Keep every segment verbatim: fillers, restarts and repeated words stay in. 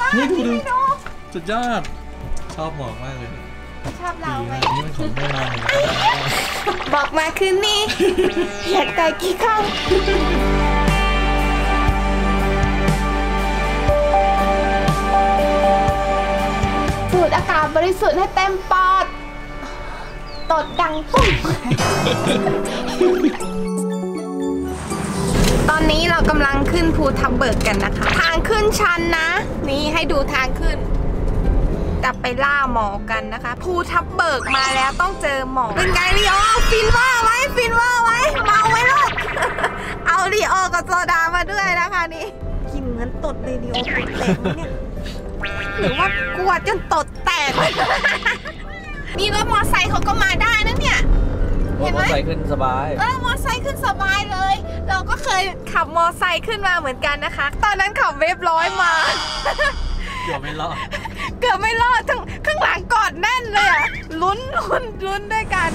นี่ดูดูสุดยอดชอบหมอกมากเลยชอบเราไหมนี่มันของแน่นอนเลยบอกมาคืนนี้อยากตายกี่ครั้งสูดอากาศบริสุทธิ์ให้เต็มปอดตดดังตุ้มตอนนี้เรากำลังขึ้นภูทับเบิกกันนะคะทางขึ้นชันนะนี่ให้ดูทางขึ้นจะไปล่าหมอกันนะคะภูทับเบิกมาแล้วต้องเจอหมอเป็นไงลีโอฟินว่าไว้ฟินว่าไว้เมาไว้ลูกเอาลีโอกับโซดามาด้วยนะคะนี่กินเงินตดเลยลีโอตดแตกเนี่ยหรือว่ากลัวจนตดแตกนี่รถมอไซค์เขาก็มาได้นะเนี่ยเห็นไหมมอไซค์ขึ้นสบายเออมอไซค์ขึ้นสบายเลยเราก็เคยขับมอไซค์ขึ้นมาเหมือนกันนะคะตอนนั้นขับเวฟร้อยมาเกือบไม่รอดเกือบไม่รอดทั้งข้างหลังกอดแน่นเลยอะลุ้นลุ้นลุ้นด้วยกัน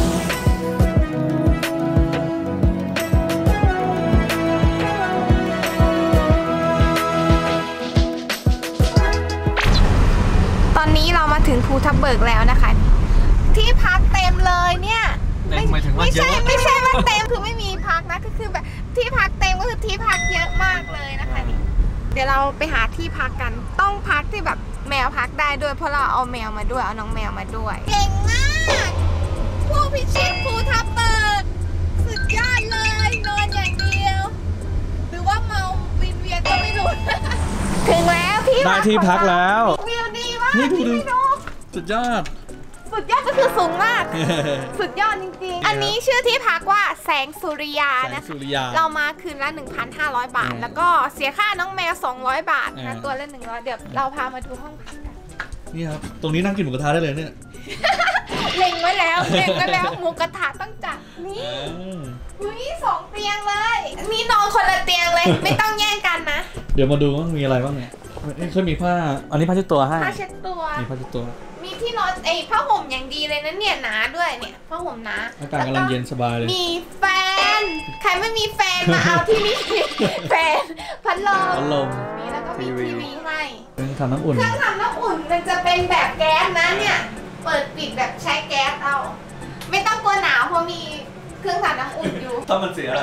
ตอนนี้เรามาถึงภูทับเบิกแล้วนะคะที่พักเต็มเลยเนี่ยไม่ไม่ใช่ไม่ใช่ว่าเต็มคือไม่มีพักนะก็คือแบบที่พักเต็มก็คือที่พักเยอะมากเลยนะคะนี่เดี๋ยวเราไปหาที่พักกันต้องพักที่แบบแมวพักได้ด้วยเพราะเราเอาแมวมาด้วยเอาน้องแมวมาด้วยเก่งมากผู้พิชิตภูทับเบิกสุดยอดเลยนอนอย่างเดียวหรือว่าเมาวินเวียนก็ไม่รู้ถึงแล้วที่ได้ที่พักแล้ววิวดีมากนี่ดูดูสุดยอดสุดยอดก็คือสูงมากสุดยอดจริงๆอันนี้ชื่อที่พักว่าแสงสุริยานะคะเรามาคืนละ หนึ่งพันห้าร้อย บาทแล้วก็เสียค่าน้องแมวสองร้อยบาทนะตัวละหนึ่งร้อยเดี๋ยวเราพามาดูห้องพักกันนี่ครับตรงนี้นั่งกินหมูกระทะได้เลยเนี่ยเล็งไว้แล้วเล็งไว้แล้วหมูกระทะต้องจัดนี่อุ้ยสองเตียงเลยนี่นอนคนละเตียงเลยไม่ต้องแย่งกันนะเดี๋ยวมาดูว่ามีอะไรบ้างเนี่ยเคยมีผ้าอันนี้ผ้าเช็ดตัวให้ผ้าเช็ดตัวมีผ้าเช็ดตัวมีที่นอนไอ้ผ้าห่มอย่างดีเลยนะเนี่ยหนาด้วยเนี่ยผ้าห่มหนาอากาศกำลังเย็นสบายเลยมีแฟนใครไม่มีแฟนมาเอาที่นี่แฟนพัดลมพัดลมนี่แล้วก็มีทีวีให้เครื่องทำน้ำอุ่นเครื่องทำน้ำอุ่นมันจะเป็นแบบแก๊สนะเนี่ยเปิดปิดแบบใช้แก๊สเอาไม่ต้องกลัวหนาวเพราะมีเครื่องทำน้ำอุ่นอยู่ถ้ามันเสีย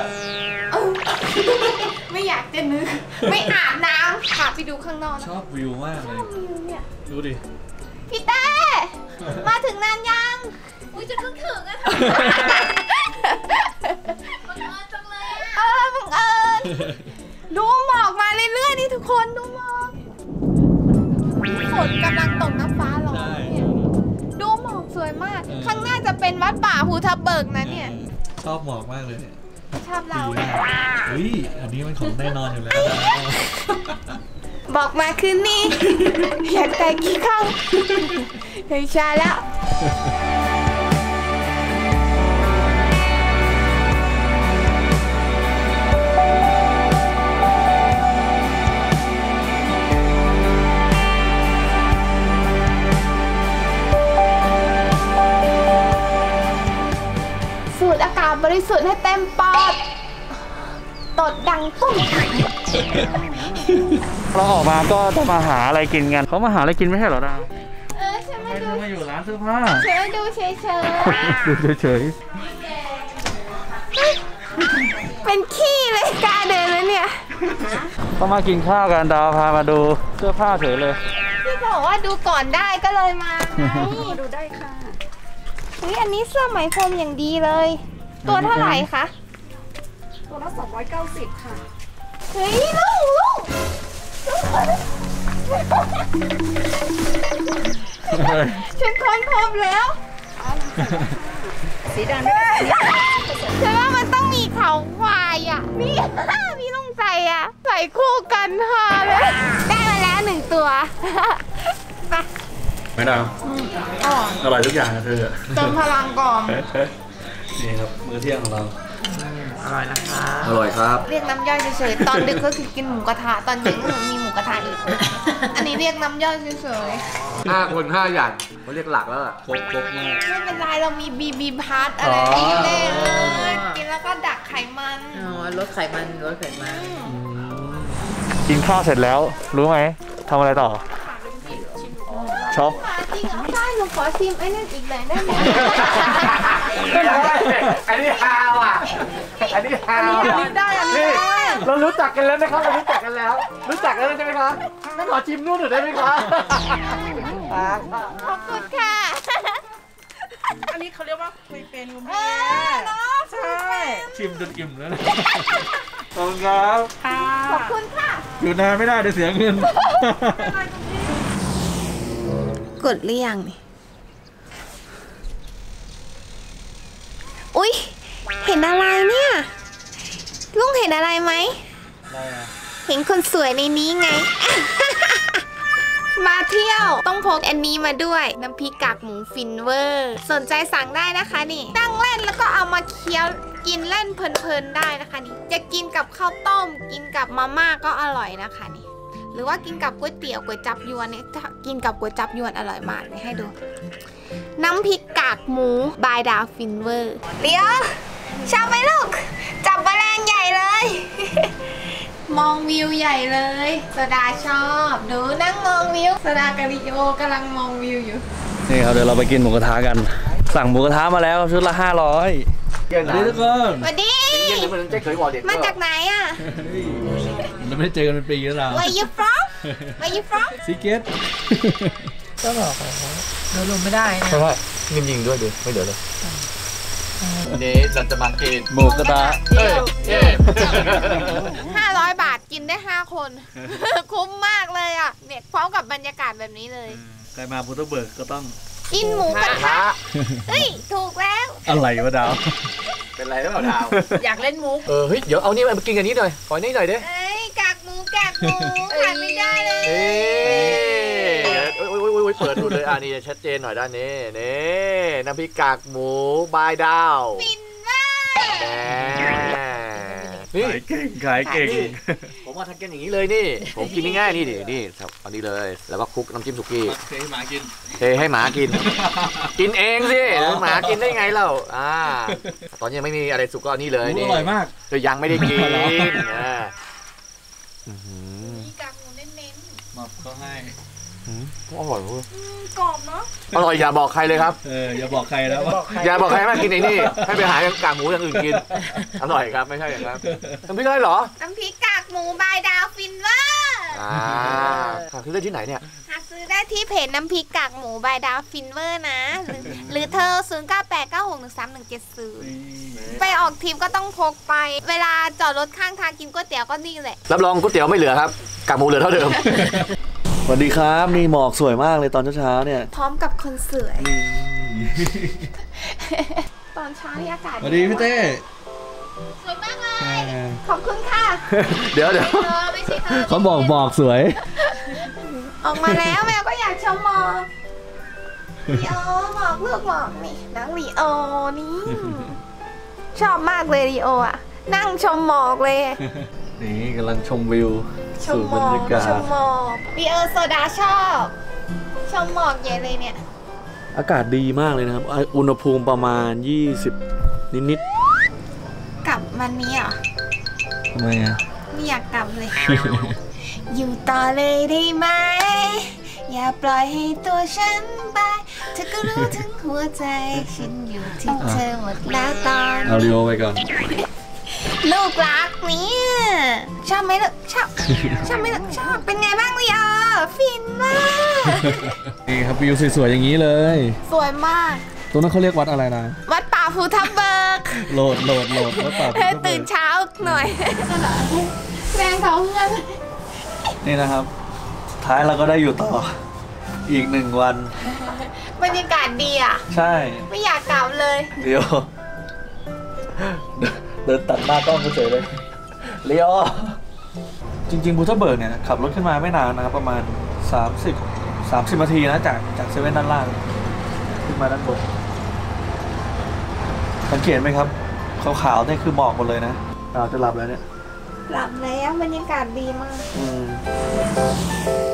ไม่อยากจะนึกไม่อาบน้ำค่ะไปดูข้างนอกชอบวิวมากเลยชอบวิวเนี่ยดูดิพี่เต้มาถึงนานยังอุ้ยจะเพิ่งถึงอะบังเอิญจังเลยเออบังเอิญดูหมอกมาเรื่อยๆนี่ทุกคนดูหมอกฝนกำลังตกน้ำฟ้าร้องเนี่ยดูหมอกสวยมากข้างหน้าจะเป็นวัดป่าภูทับเบิกนะเนี่ยชอบหมอกมากเลยเนี่ยชอบเราเฮ้ยอันนี้มันของแน่นอนอยู่แล้วบอกมาคืนนี้อยากตายกี่ครั้งเฮ้ยชาแล้วสูดอากาศบริสุทธิ์ให้เต็มปอดตดดังตุ้มเราออกมาก็ต้องมาหาอะไรกินกันเขามาหาอะไรกินไม่ใช่เหรอดาวเออฉันมาดูมาอยู่ร้านเสื้อผ้าเฉยดูเฉยเฉยดูเฉยเป็นขี้เลยกาเดินเลยเนี่ยต้องมากินข้าวกันดาวพามาดูเสื้อผ้าเฉยเลยพี่บอกว่าดูก่อนได้ก็เลยมาดูได้ค่ะอุ้ยอันนี้เสื้อไหมพรมอย่างดีเลยตัวเท่าไหร่คะตัวละสองร้อยเก้าสิบค่ะเฮ้ยลูกลูกฉันค้นพบแล้วสีดำฉันว่ามันต้องมีเขาควายอ่ะนี่พี่ลุงใจอ่ะใส่คู่กันฮาเลยได้มาแล้วหนึ่งตัวไปไม่ได้อร่อยทุกอย่างนะเธอเติมพลังก่อนนี่ครับมื้อเที่ยงของเราอร่อยนะคะอร่อยครับเรียกน้ำย่อยเฉยๆตอนดึกก็คือกินหมูกระทะตอนเย็นก็มีหมูกระทะอีกอันนี้เรียกน้ำย่อยเฉยๆห้าคนห้าอย่างเขาเรียกหลักแล้วล่ะครบครบมากไม่เป็นไรเรามีบีบีพาร์ทอะไรนี่เลยกินแล้วก็ดักไขมันอ๋อลดไขมันลดไขมันกินข้าวเสร็จแล้วรู้ไหมทำอะไรต่อช็อปจริงเหรอใช่หนูขอชิมไอ้นั่นอีกหน่อยได้ไหมอันนี้ฮาวอ่ะอันนี้ฮาวอ่ะได้อันนี้ได้เรารู้จักกันแล้วนะครับเรารู้จักกันแล้ว รู้จักกันแล้วใช่ไหมคะงั้นขอชิมนู่นหน่อยได้ไหมคะขอบคุณค่ะอันนี้เขาเรียกว่าคุยเป็นคุณเอพี่อเนาะใช่ชิมจนอิ่มแล้วนะขอบคุณครับค่ะขอบคุณค่ะอยู่นานไม่ได้เดี๋ยวเสียเงินกดหรือยังนี่อุ๊ย เห็นอะไรเนี่ย ลุงเห็นอะไรไหม เห็นคนสวยในนี้ไง มาเที่ยวต้องพกอันนี้มาด้วย น้ำพริกกากหมูฟินเวอร์ สนใจสั่งได้นะคะนี่นั่งเล่นแล้วก็เอามาเคี้ยวกินเล่นเพลินๆได้นะคะนี่ จะกินกับข้าวต้ม กินกับมาม่าก็อร่อยนะคะนี่ หรือว่ากินกับก๋วยเตี๋ยวก๋วยจับยวนเนี่ยกินกับก๋วยจับยวนอร่อยมากเลยให้ดู น้ำพริกกากหมูบายดาวฟินเวอร์เดี๋ยวชอบไหมลูก จับแมลงใหญ่เลย มองวิวใหญ่เลยสดาชอบดูนั่งมองวิวสดากับลิโอกำลังมองวิวอยู่นี่ครับเดี๋ยวเราไปกินหมูกระทะกัน สั่งหมูกระทะมาแล้วชุดละห้าร้อยสวัสดีทุกคนสวัสดียังหรือมันจะเคยบอกเด็กมาจากไหนอ่ะเราไม่ได้เจอกันเป็นปีแล้วนะ Where you from Where you from ซีเกตก็บอกเลยเดินลงไม่ได้นะใช่ไหมยิงยิงด้วยดิไม่เดี๋ยวเลยนี่เราจะมากินหมูกระทะเอ้ยเอ้ยห้าร้อยบาทกินได้ห้าคน คุ้มมากเลยอ่ะเนี่ยพร้อมกับบรรยากาศแบบนี้เลยใครมาพุทธเบิกก็ต้องกินหมูกระทะเฮ้ยถูกแล้วอะไรวะดาวเป็นไรหรือเปล่าดาวอยากเล่นมุกเออเฮ้ยเดี๋ยวเอานี่มากินกันนี้หน่อยขอนี่หน่อยดิเอ้ยกากหมูกากหมูขาดไม่ได้เลยเอ้ยโอ้ยโอ้ยโอ้ยเปิดดูเลยอ่ะนี่ชัดเจนหน่อยด้านนี้นี่น้ำพริกกากหมูบายดาวฟินมากแหมนี่ขายเก่งขายเก่งผมว่าทำกันอย่างนี้เลยนี่ ผมกินง่ายๆนี่ดินี่อันนี้เลย แล้วก็คลุกน้ำจิ้มสุกี้เคยหมากินเทให้หมากิน กินเองสิหมากินได้ไงเล่าอ่าตอนนี้ยังไม่มีอะไรสุกก็อันนี้เลยหมูนี่อร่อยมากแต่ยังไม่ได้กินอ่ามีกากหมูเน้นมอบก็ให้อร่อยเว้ยๆกรอบเนาะอร่อยอย่าบอกใครเลยครับเอออย่าบอกใครแล้วว่าอย่าบอกใครมากินไอ้นี่ ให้ไปหากากหมูอย่างอื่นกิน อร่อยครับไม่ใช่อย่างนั้นน้ำพริกอะไรเหรอน้ำพริกกากหมูบายดาวฟินเวอร์อ่าหาซื้อได้ที่ไหนเนี่ยหาซื้อได้ที่เพจน้ำพริกกากหมูบายดาวฟินเวอร์นะ หรือหรือเธอ ศูนย์ เก้า แปด เก้า หก หนึ่ง สาม หนึ่ง เจ็ด ศูนย์ ไปออกทริปก็ต้องพกไป เวลาจอดรถข้างทางกินก๋วยเตี๋ยวก็นี่แหละรับรองก๋วยเตี๋ยวไม่เหลือครับ กากหมูเหลือเท่าเดิมสวัสดีครับนี่หมอกสวยมากเลยตอนเช้าๆเนี่ยพร้อมกับคนสวย ตอนเช้านี่อากาศสวัสดีพี่เต้สวยมากเลย ขอบคุณค่ะเดี๋ยวเดี๋ยวเธอไม่ใช่เธอเขาบอกหมอกสวยออกมาแล้วแมวก็อยากชมหมอกลีโอหมอกลูกหมอกนี่นังลีโอนี่ ชอบมากเลยลีโออ่ะ นั่งชมหมอกเลยนี่กำลังชมวิวชมสู่หมบรอรยาก กาชศมหมอกลีโอโซดาชอบ ชมหมอกใหญ่เลยเนี่ยอากาศดีมากเลยนะครับ อุณหภูมิประมาณ ยี่สิบ นิดกลับวันนี้เหรอๆทำไมอ่ะไม่อยากกลับเลย อยู่ต่อเลยได้ไหม อย่าปล่อยให้ตัวฉันไป เธอก็รู้ถึงหัวใจ ฉันอยู่ที่เธอหมดแล้วตอนเอาเรียวไปก่อนลูกรักเนี่ยชอบไหมลูกชอบ ชอบไหมลูกชอบ เป็นไงบ้างลีโอฟินมากนี่ครับวิวสวยๆอย่างนี้เลยสวยมากตรงนั้นเขาเรียกวัดอะไรนะวัดป่าภูทับเบิกโหลดโหลดโหลดวัดป่าเธอตื่นเช้าหน่อยแรงเขาเพื่อนนี่นะครับ ท้ายเราก็ได้อยู่ต่อ อีกหนึ่งวันบรรยากาศดีอ่ะใช่ไม่อยากกลับเลยเดียว เดินตัดหน้ากล้องเฉยเลยเลี้ยวจริงๆบูทเบิร์กเนี่ยขับรถขึ้นมาไม่นานนะครับประมาณ สามสิบ สามสิบนาทีนะจากจากเซเว่นด้านล่างขึ้นมาด้านบนสังเกตไหมครับขาวๆนี่คือหมอกหมดเลยนะเราจะหลับแล้วเนี่ยหลับแล้วบรรยากาศดีมากอืม